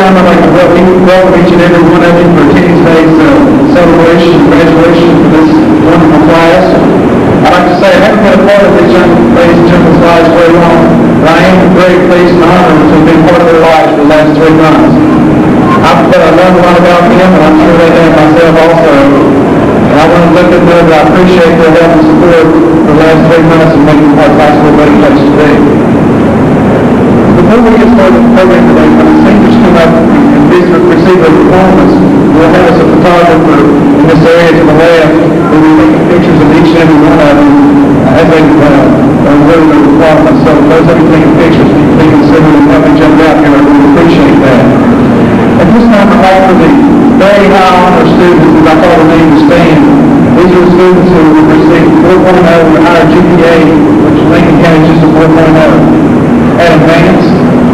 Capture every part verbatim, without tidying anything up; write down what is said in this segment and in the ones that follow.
time, I'd like to welcome each and every one of you for attending today's uh, celebration and graduation for this wonderful class. I'd like to say I haven't been a part of these young ladies and gentlemen's lives very long, but I am very pleased and honored to have been part of their lives for the last three months. I've uh, learned a lot about them, and I'm sure they have myself also. And I want to let them know that I appreciate their help and support for the last three months in making Harts High School a better place to be. Before we get started with the program today, when the seniors come up and visit, receive their performance, we'll have us a photographer in this area to the left who will be taking pictures of each and every one of them as they uh, are doing their performance. So those of you taking pictures, you can be considered and help each other out here. I really appreciate that. At this time, I'd like for the very high honor students, as I call the name, to stand. These are the students who have received four point oh with higher G P A, which Lincoln County is just a four point oh. Adam Vance.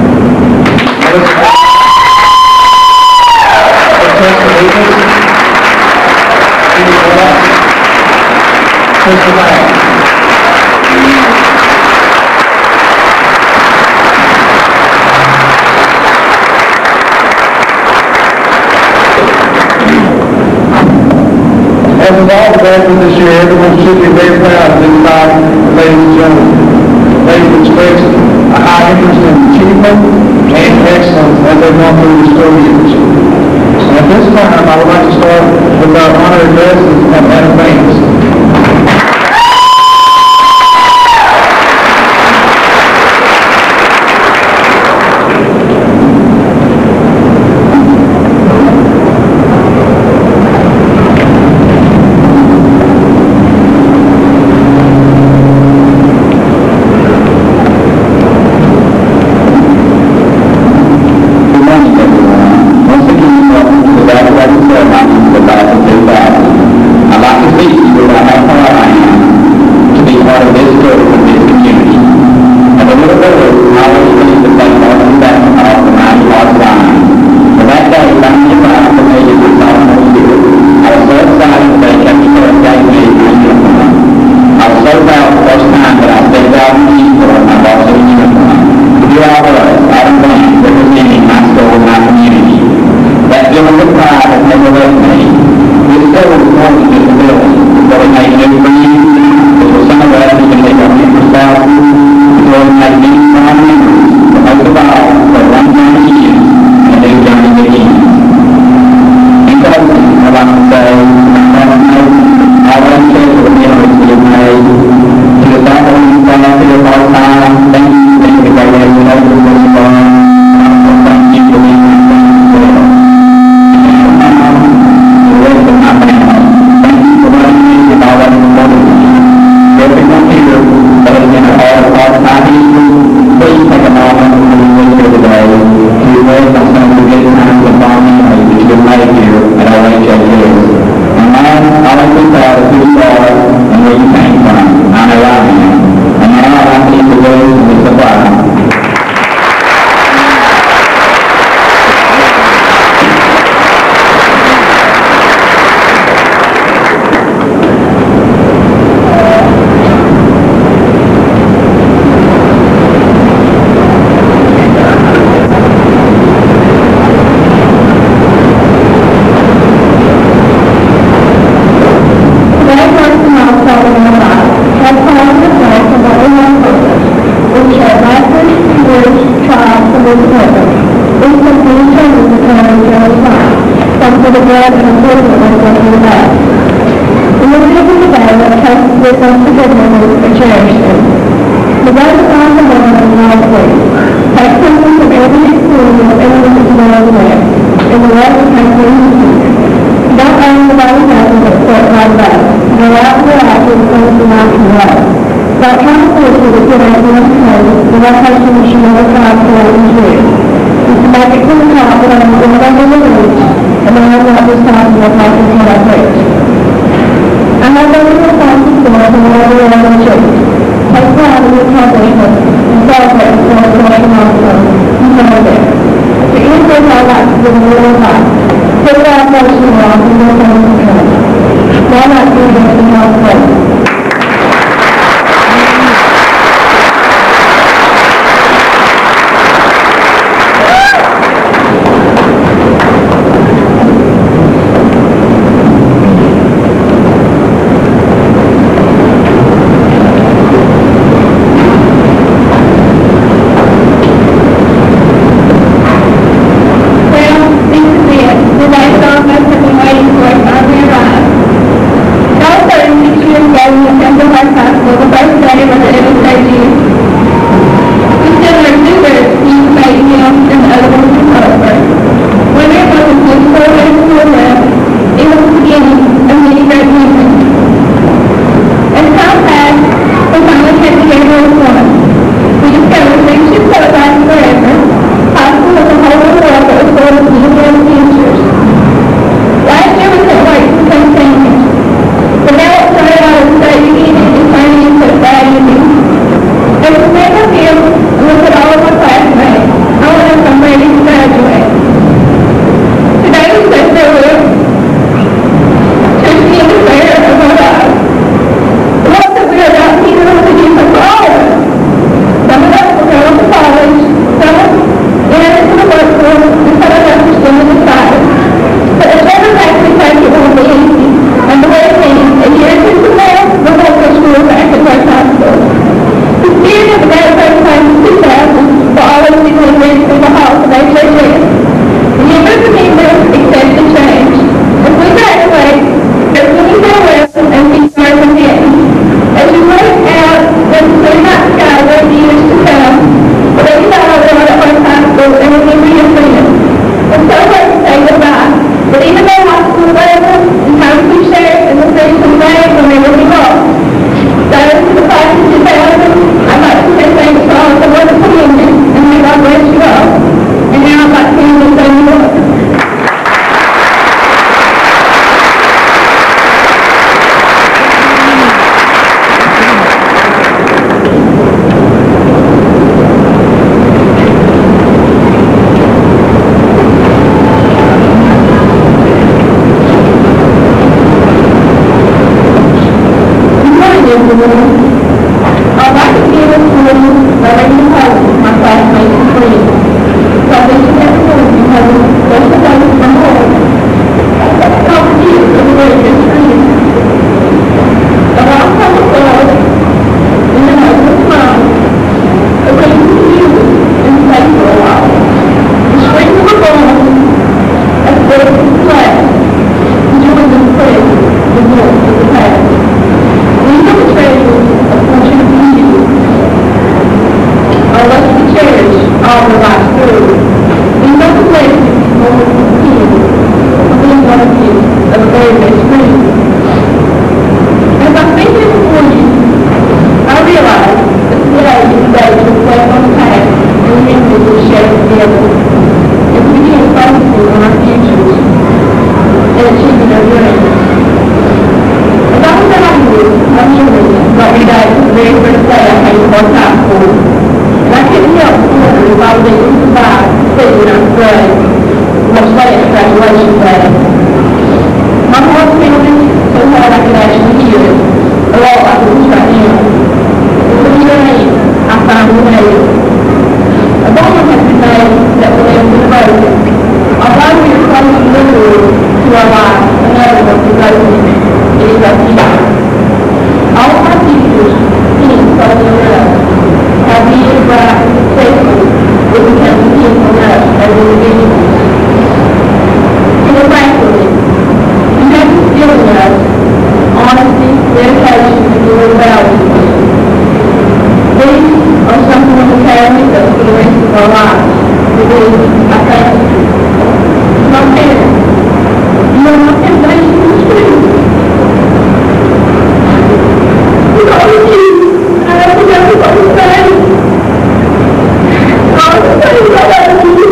Crystal Bass. As with all the graduates this year, everyone should be very proud of these five ladies and gentlemen. They've expressed a high interest in achievement and excellence as they've gone through the school years. And at this time, I would like to start with our honor addresses of Adam Vance. I'd like to give a school letting you hope my classmates and friends. So I wish you that school because there's a place from home. Help you as a very good friend. The long time of God, in the name of love, the way to you and stay for a while. The strength of the bone, as well as the class, enjoy the praise, the warmth of the past. These are the treasures of fortune for you. I love to cherish all the life through. These are the blessings of the king, of being one of you, of a very best friend. As I think it before you, I realize that today is the day to reflect on the past and the memories we share together. As we begin focusing on our futures and achieving our dreams. As I was out here, my memories brought me back to the very first day I came to Harts High School. And I couldn't help but wonder if I was able to survive sitting in our grade, much less graduation day. My heart pounded so hard I could actually hear it, a lot like it was right now. With a year in, I finally made it. A bond has been made that will end with broken. Although we are close literally to our lives, another was the broken. It is our future. All of our futures seem close enough. How we are bright and successful will become dependent on us as individuals. And frankly, you have instilled in us honesty, dedication, and your values. These are something that will carry with us for the rest of our lives. For these, I thank you. My parents, you are my foundation and strength. With all of you, I have to go what to say. All the things I love you.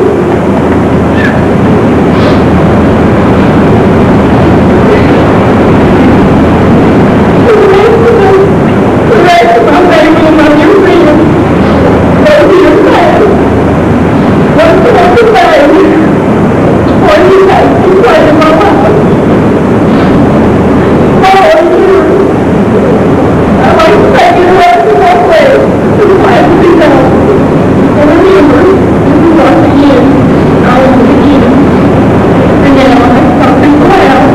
For the rest of us, the rest of my family and my dear friends, those who are sad, what do I have to say? What do you have to say in my life? Oh, dear. I'd like to take you the rest of my way to the class to be done. And remember, this is once again, I was the beginning. And now, let's talk people out.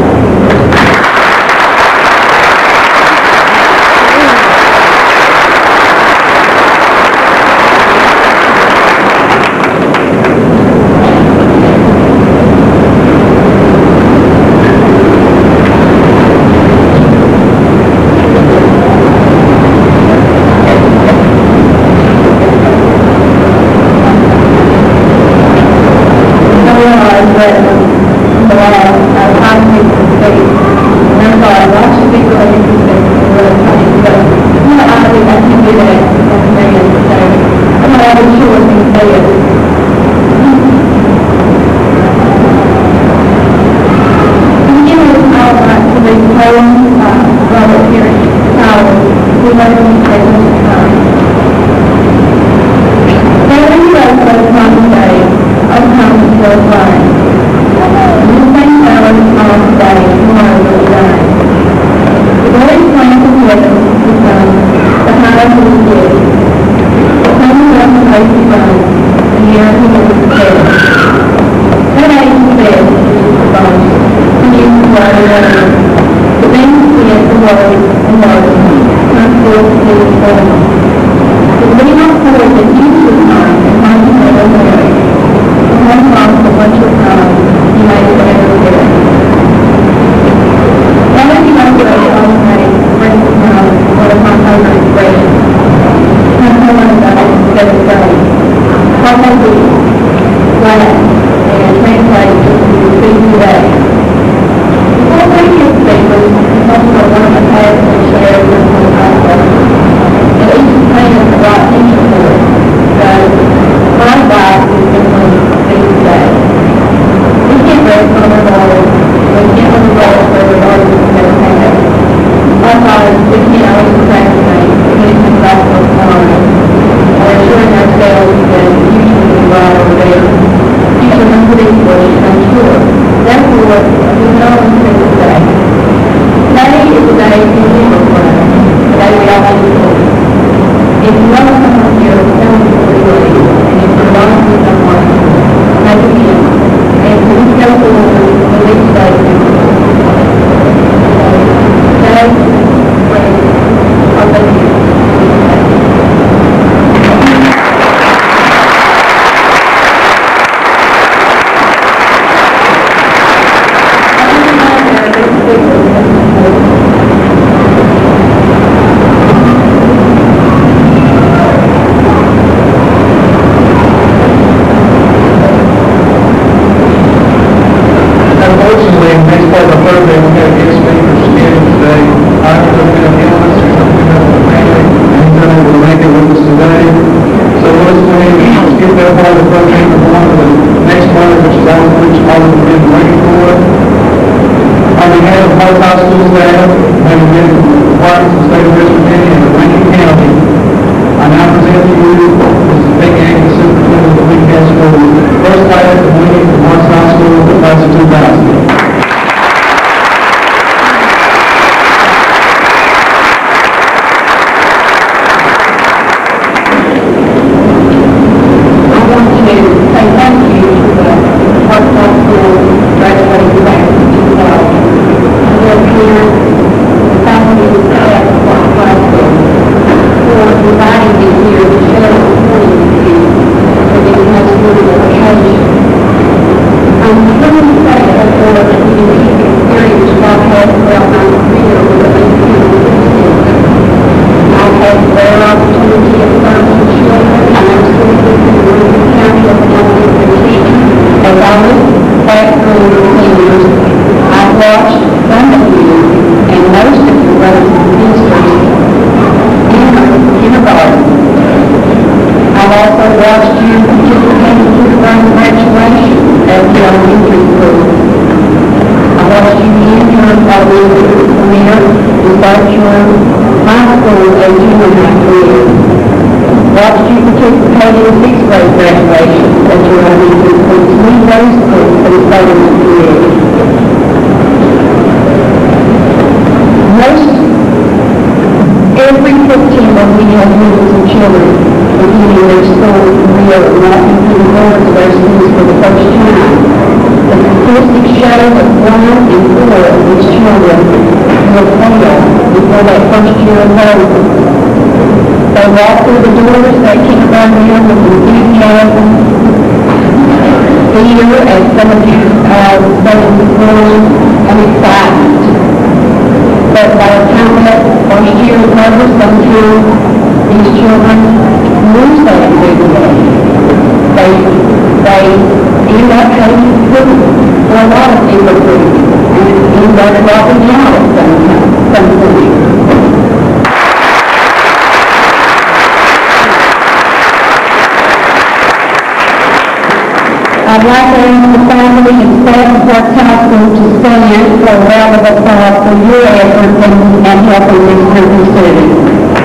Before we get to If you want to come up here, tell me really, and if you want to do someone, make it in. And please go to the lead statement. Okay? Please, I'll let you. I'd like to ask the family and staff of Harts High School to stand for a round of applause for your efforts and, and helping this group of students.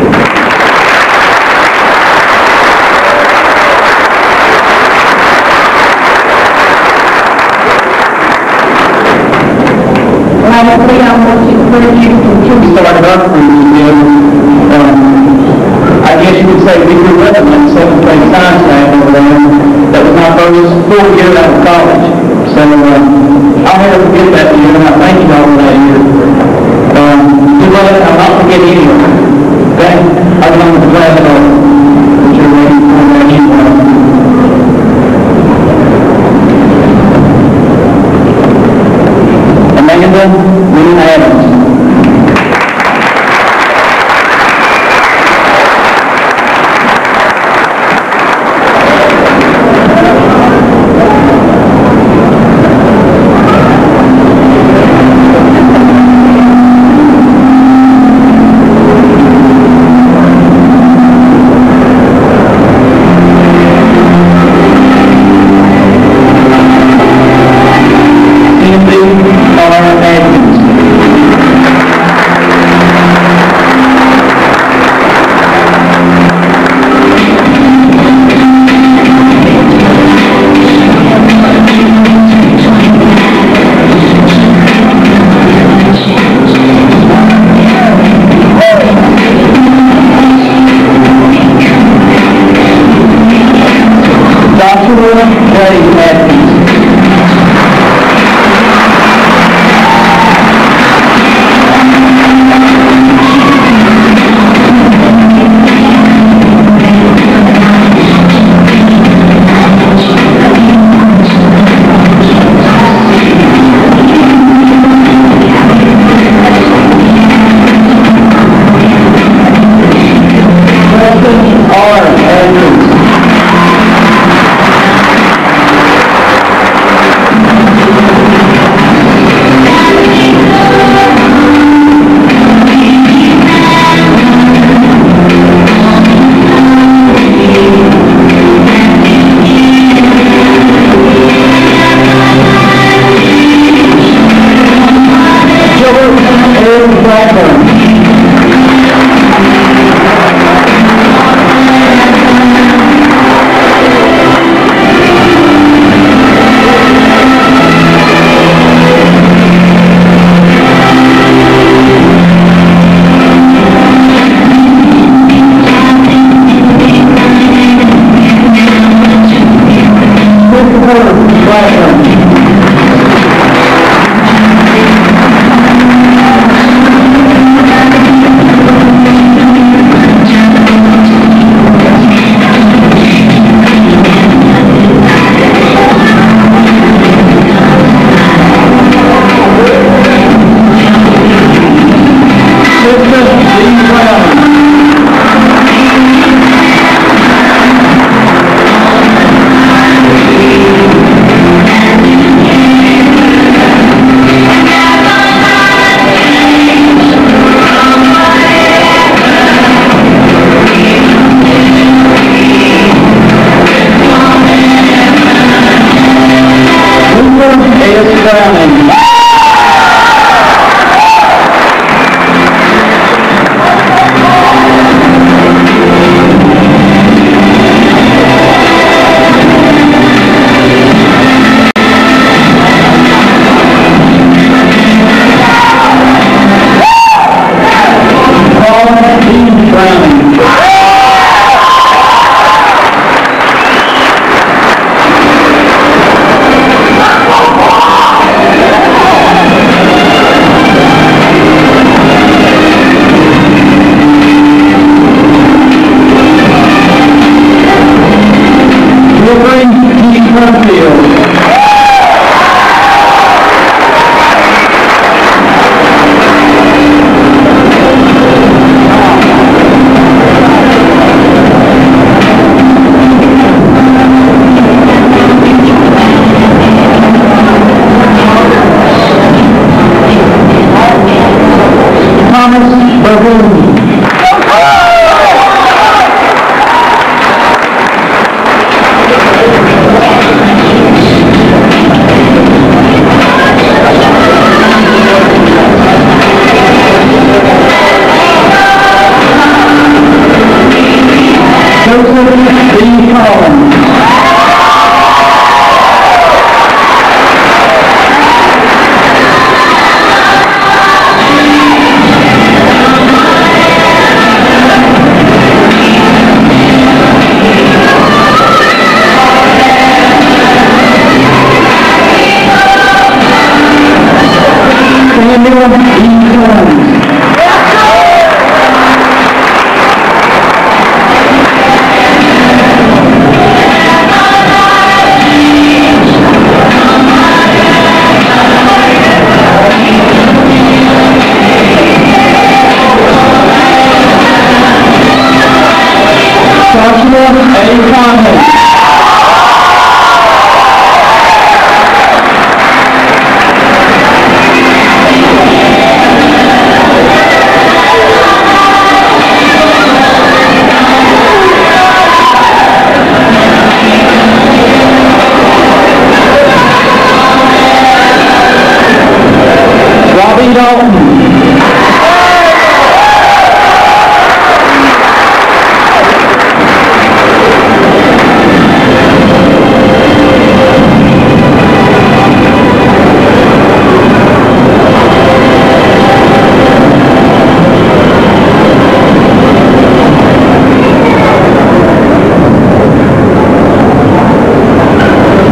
Lastly, I want to encourage you to continue. Started our cruise again. Um, I guess you could say we grew up in the seventh grade science lab over there. That was my first full year out of college. So uh, I'll never forget that year, and I thank you all for that year. Um, good luck, I'll not forget any of it. Okay? I've been on the class of that you're ready for that you want. Amanda, William Adams.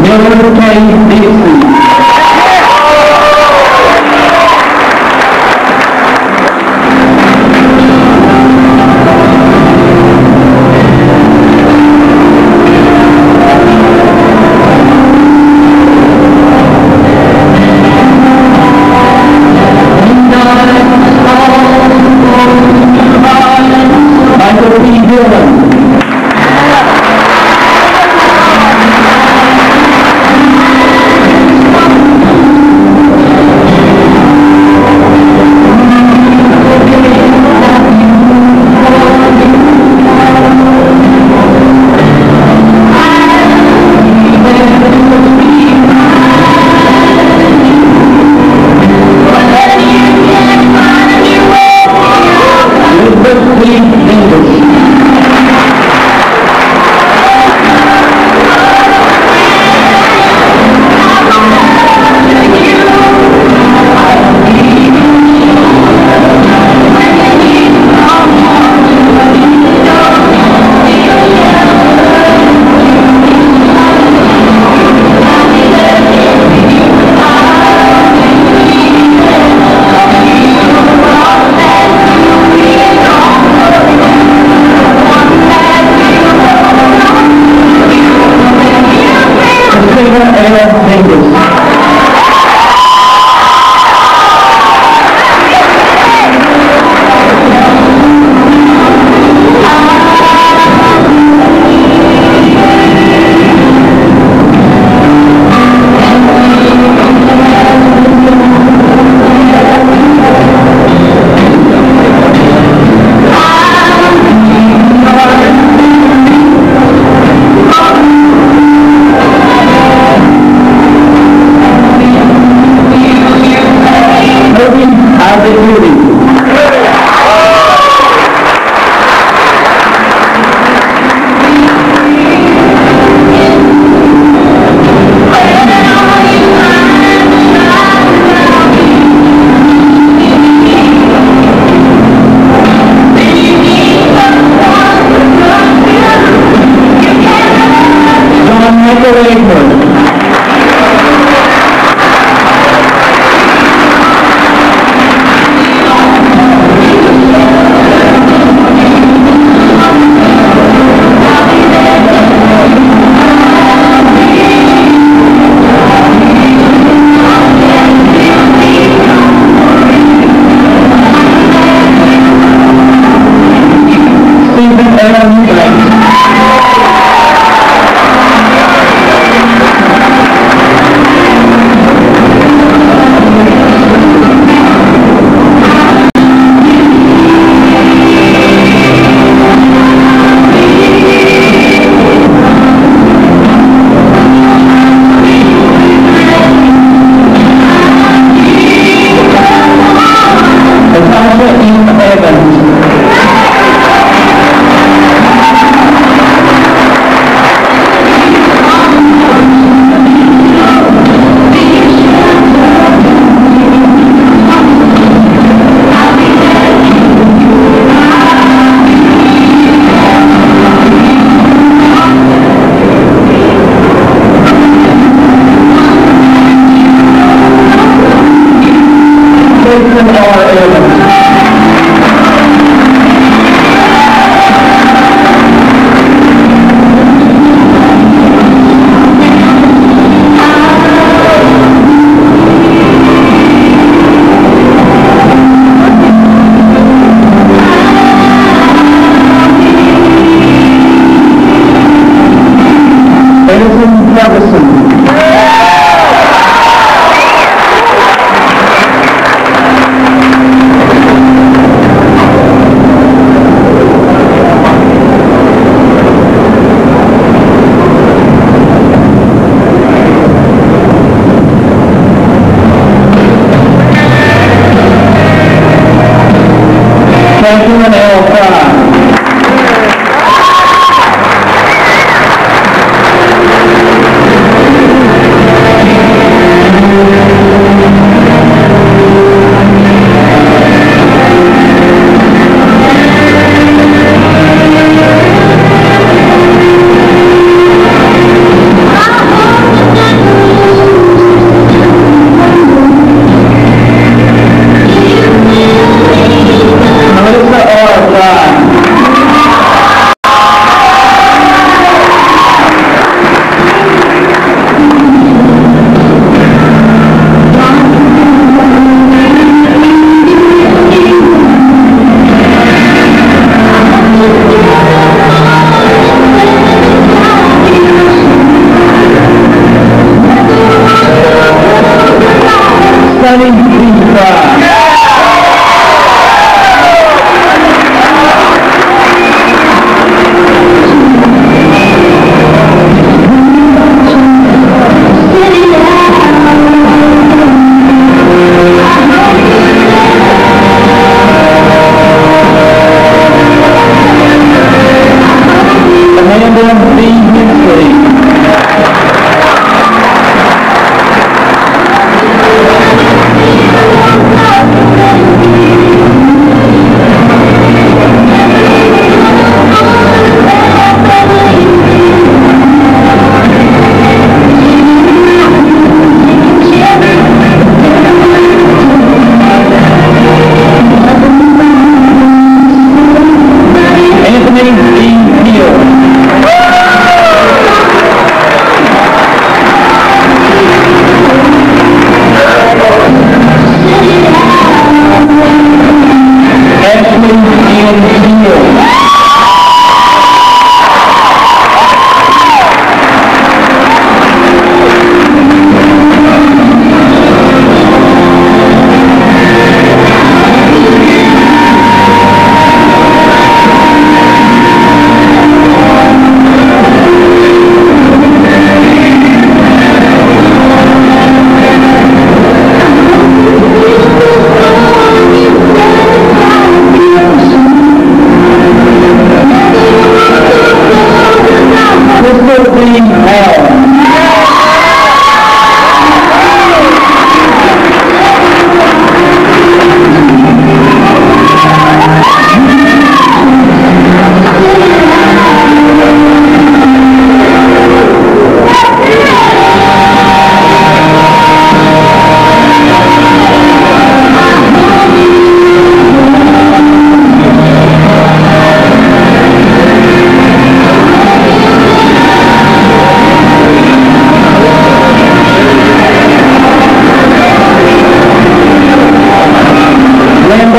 Thank you.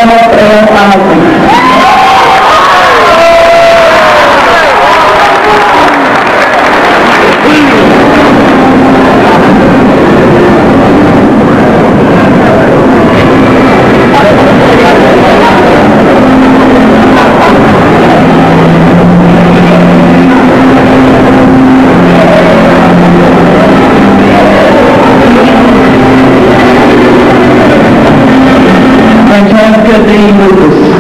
Charles L. Isaac. Francesca D. Lucas.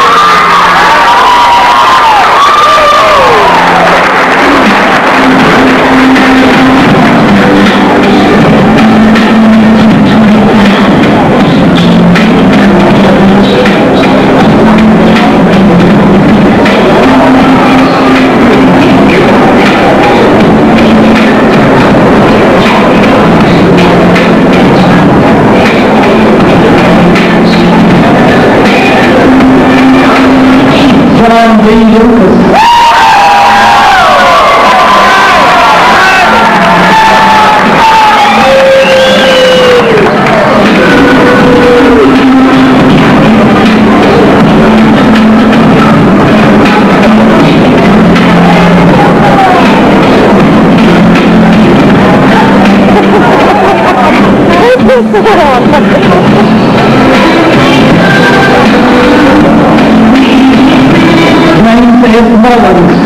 John D. Lucas. James Mullins.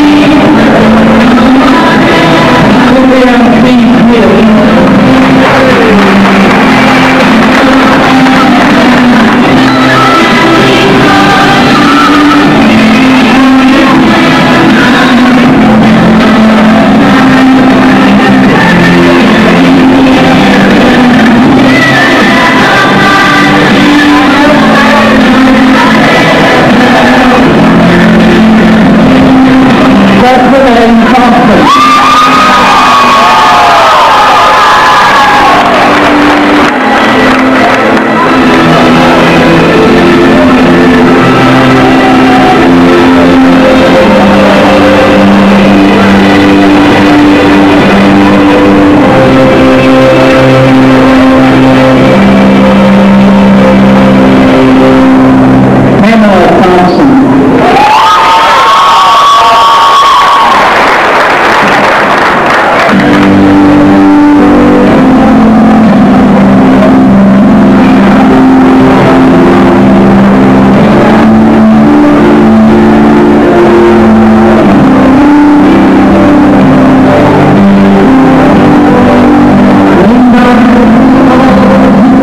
William C. Smith.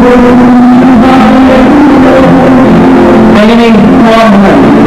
Meaning woman.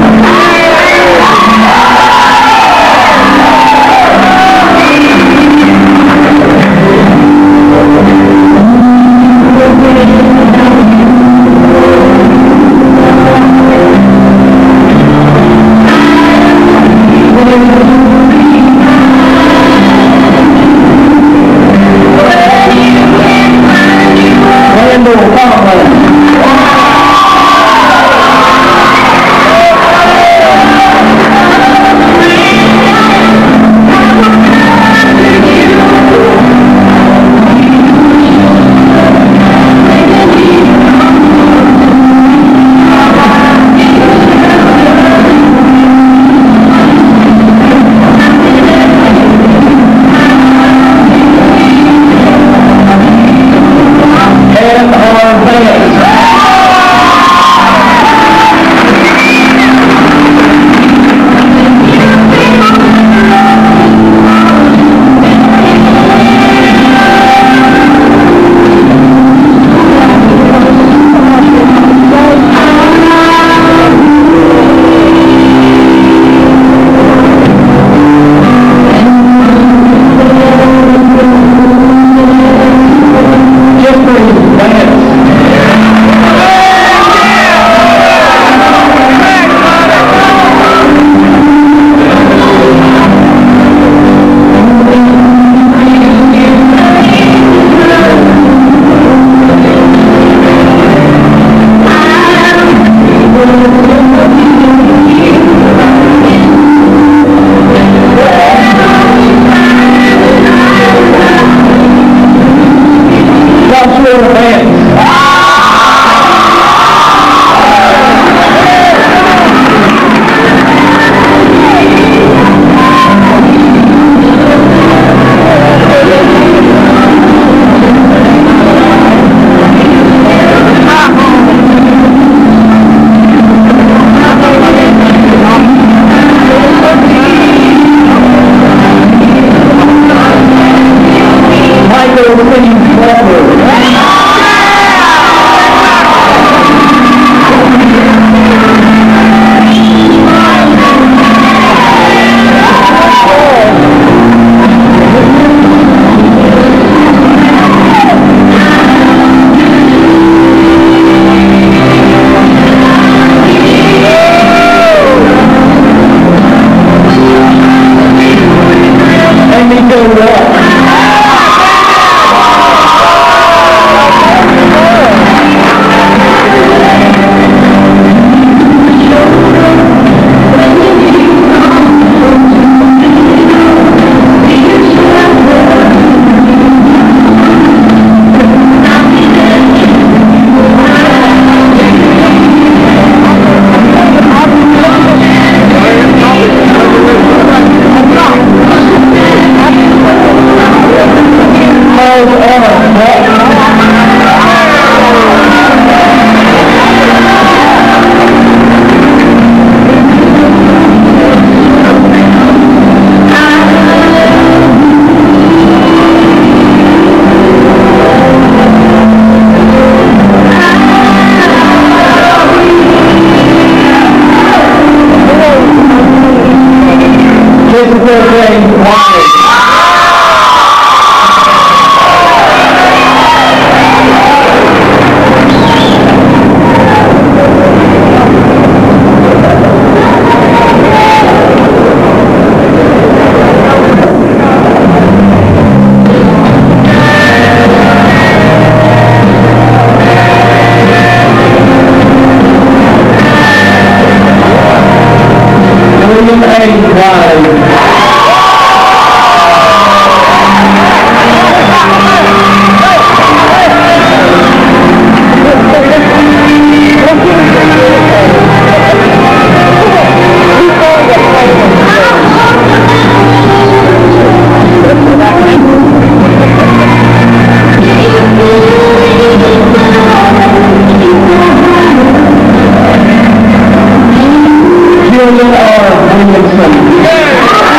William R. Williamson.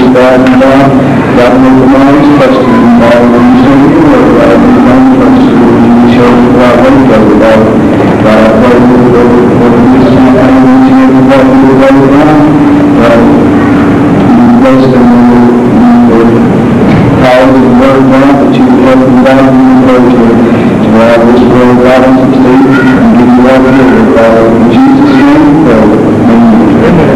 guys and God. God will make the money, trust you, Father, when you say you word, God, when you don't trust you, when you show us God, when you go, God. God, I pray for the Lord, for the Christian family, to give the God, to the God, God, you bless them, Lord, power of the word, God, that you help them, God, and encourage them. To have this word, God, and succeed, and give you all the glory, Father. In Jesus' name, we pray. Amen.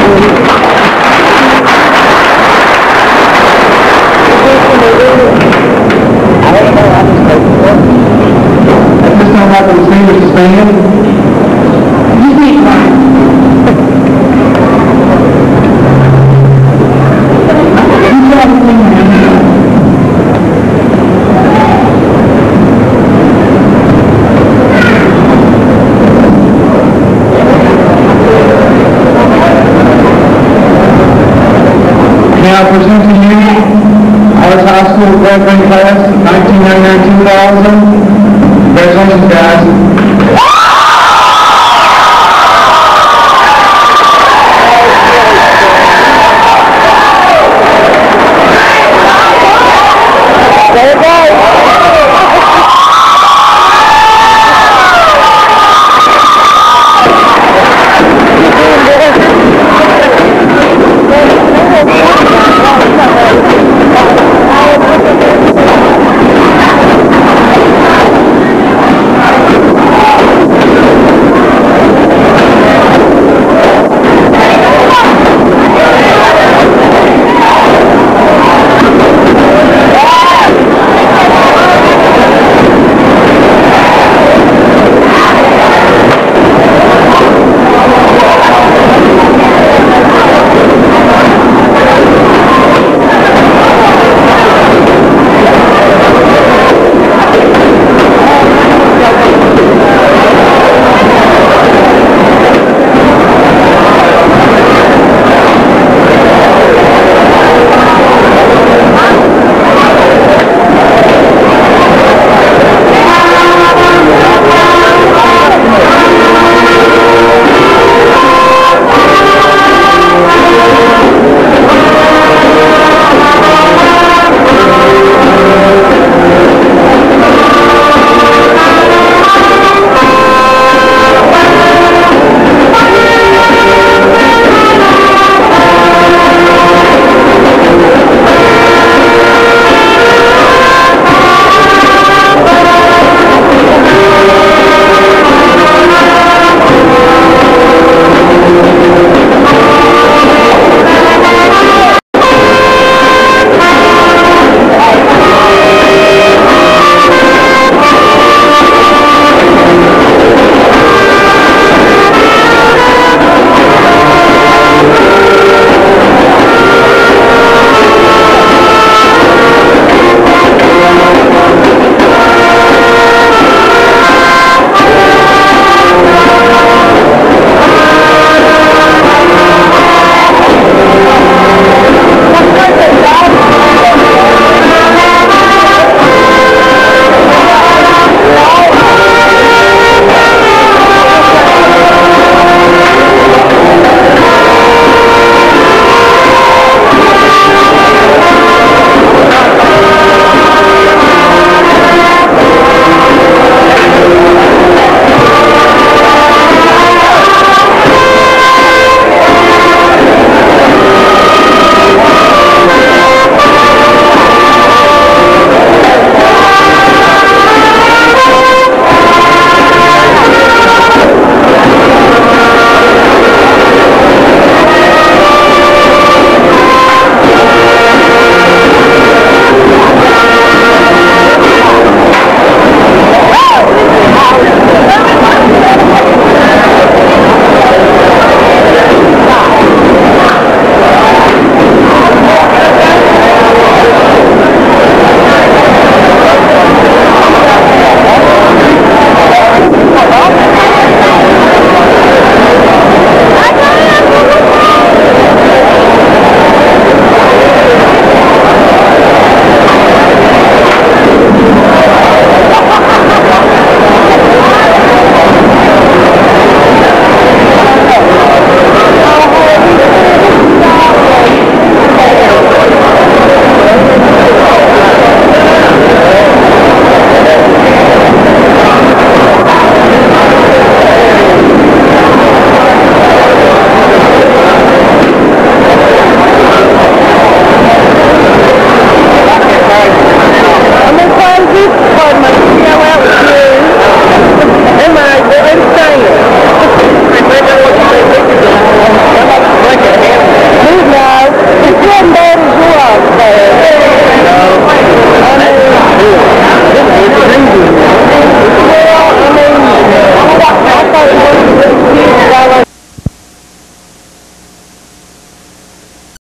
At this time, I'd like the singers to stand. You can't find. You try to sing now. Now present to you Harts High School graduating class nineteen ninety-nine two thousand. Congratulations, guys.